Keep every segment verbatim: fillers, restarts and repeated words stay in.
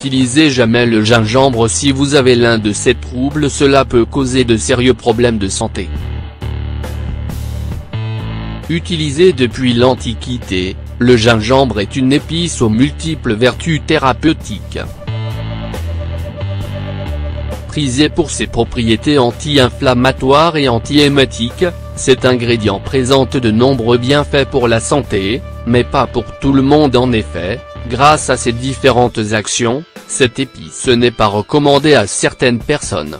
N'utilisez jamais le gingembre si vous avez l'un de ces troubles, cela peut causer de sérieux problèmes de santé. Utilisé depuis l'Antiquité, le gingembre est une épice aux multiples vertus thérapeutiques. Prisé pour ses propriétés anti-inflammatoires et anti-émetiques, cet ingrédient présente de nombreux bienfaits pour la santé, mais pas pour tout le monde en effet. Grâce à ses différentes actions, cette épice n'est pas recommandée à certaines personnes.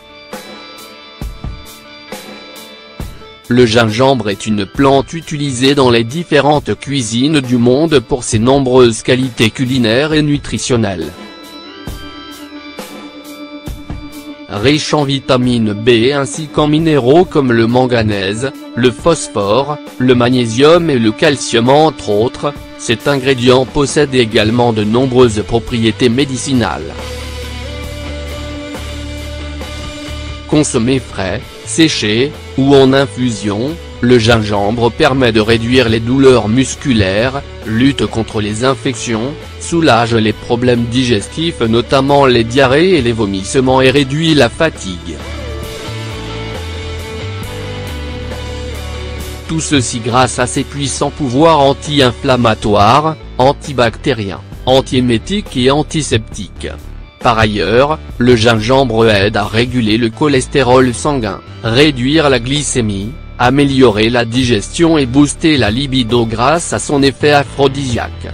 Le gingembre est une plante utilisée dans les différentes cuisines du monde pour ses nombreuses qualités culinaires et nutritionnelles. Riche en vitamine B ainsi qu'en minéraux comme le manganèse, le phosphore, le magnésium et le calcium entre autres, cet ingrédient possède également de nombreuses propriétés médicinales. Consommé frais, séché, ou en infusion, le gingembre permet de réduire les douleurs musculaires, lutte contre les infections, soulage les problèmes digestifs notamment les diarrhées et les vomissements et réduit la fatigue. Tout ceci grâce à ses puissants pouvoirs anti-inflammatoires, antibactériens, antiémétiques et antiseptiques. Par ailleurs, le gingembre aide à réguler le cholestérol sanguin, réduire la glycémie, améliorer la digestion et booster la libido grâce à son effet aphrodisiaque.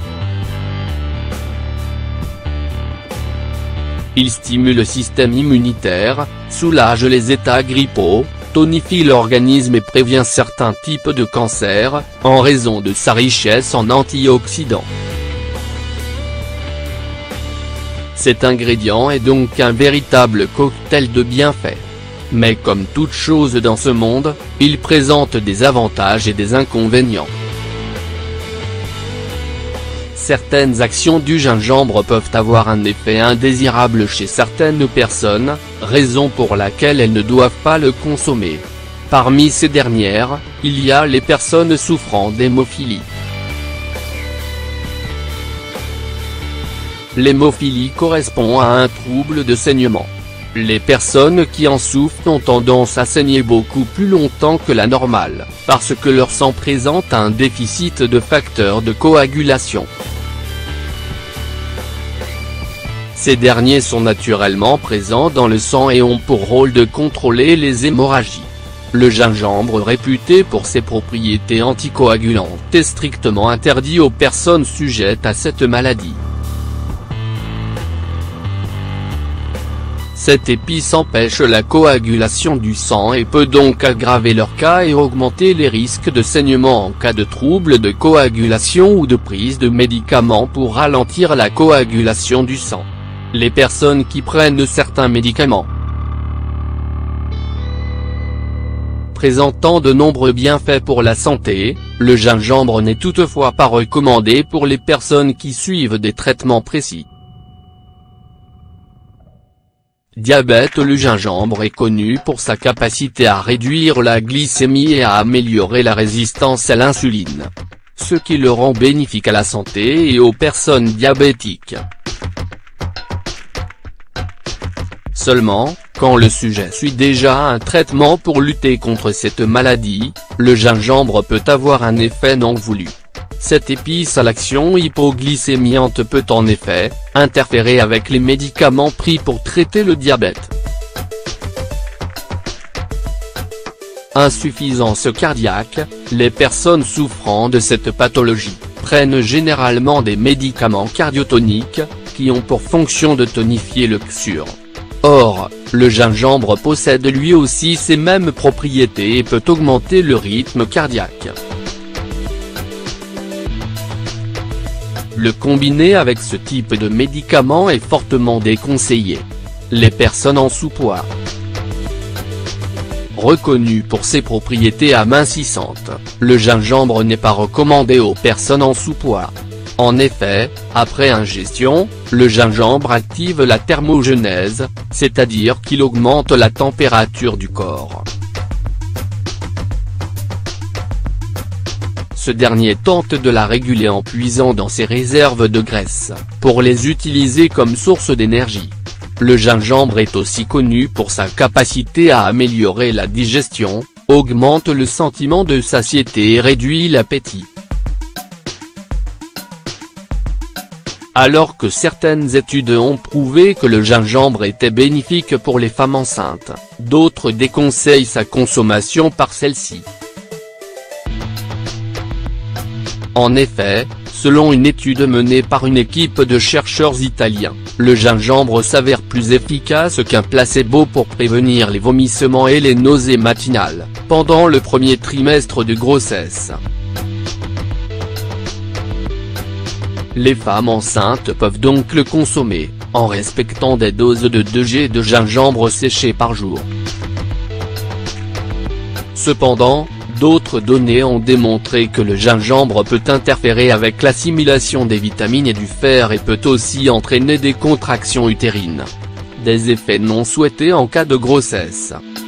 Il stimule le système immunitaire, soulage les états grippaux, tonifie l'organisme et prévient certains types de cancers, en raison de sa richesse en antioxydants. Cet ingrédient est donc un véritable cocktail de bienfaits. Mais comme toute chose dans ce monde, il présente des avantages et des inconvénients. Certaines actions du gingembre peuvent avoir un effet indésirable chez certaines personnes, raison pour laquelle elles ne doivent pas le consommer. Parmi ces dernières, il y a les personnes souffrant d'hémophilie. L'hémophilie correspond à un trouble de saignement. Les personnes qui en souffrent ont tendance à saigner beaucoup plus longtemps que la normale, parce que leur sang présente un déficit de facteurs de coagulation. Ces derniers sont naturellement présents dans le sang et ont pour rôle de contrôler les hémorragies. Le gingembre, réputé pour ses propriétés anticoagulantes, est strictement interdit aux personnes sujettes à cette maladie. Cette épice empêche la coagulation du sang et peut donc aggraver leur cas et augmenter les risques de saignement en cas de troubles de coagulation ou de prise de médicaments pour ralentir la coagulation du sang. Les personnes qui prennent certains médicaments présentant de nombreux bienfaits pour la santé, le gingembre n'est toutefois pas recommandé pour les personnes qui suivent des traitements précis. Diabète. Le gingembre est connu pour sa capacité à réduire la glycémie et à améliorer la résistance à l'insuline, ce qui le rend bénéfique à la santé et aux personnes diabétiques. Seulement, quand le sujet suit déjà un traitement pour lutter contre cette maladie, le gingembre peut avoir un effet non voulu. Cette épice à l'action hypoglycémiante peut en effet interférer avec les médicaments pris pour traiter le diabète. Insuffisance cardiaque. Les personnes souffrant de cette pathologie prennent généralement des médicaments cardiotoniques, qui ont pour fonction de tonifier le cœur. Or, le gingembre possède lui aussi ces mêmes propriétés et peut augmenter le rythme cardiaque. Le combiner avec ce type de médicament est fortement déconseillé. Les personnes en sous-poids. Reconnu pour ses propriétés amincissantes, le gingembre n'est pas recommandé aux personnes en sous-poids. En effet, après ingestion, le gingembre active la thermogenèse, c'est-à-dire qu'il augmente la température du corps. Ce dernier tente de la réguler en puisant dans ses réserves de graisse, pour les utiliser comme source d'énergie. Le gingembre est aussi connu pour sa capacité à améliorer la digestion, augmente le sentiment de satiété et réduit l'appétit. Alors que certaines études ont prouvé que le gingembre était bénéfique pour les femmes enceintes, d'autres déconseillent sa consommation par celles-ci. En effet, selon une étude menée par une équipe de chercheurs italiens, le gingembre s'avère plus efficace qu'un placebo pour prévenir les vomissements et les nausées matinales, pendant le premier trimestre de grossesse. Les femmes enceintes peuvent donc le consommer, en respectant des doses de deux grammes de gingembre séché par jour. Cependant, d'autres données ont démontré que le gingembre peut interférer avec l'assimilation des vitamines et du fer et peut aussi entraîner des contractions utérines. Des effets non souhaités en cas de grossesse.